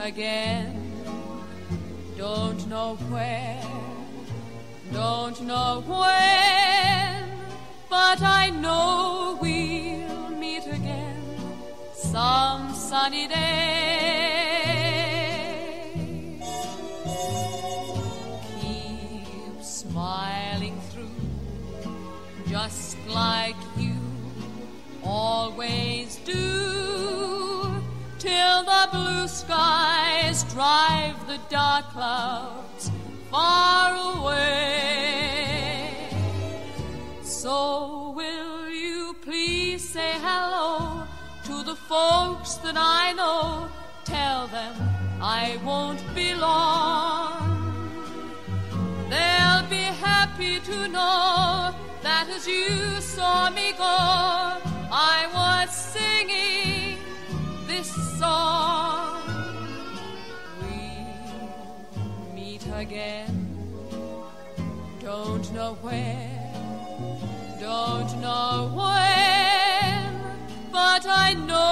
again. Don't know where, don't know when, but I know we'll meet again some sunny day. Keep smiling through, just like you always do, till the blue skies drive the dark clouds far away. So will you please say hello to the folks that I know? Tell them I won't be long. They'll be happy to know that as you saw me go, I was singing this song. We'll meet again. Don't know where, don't know when, but I know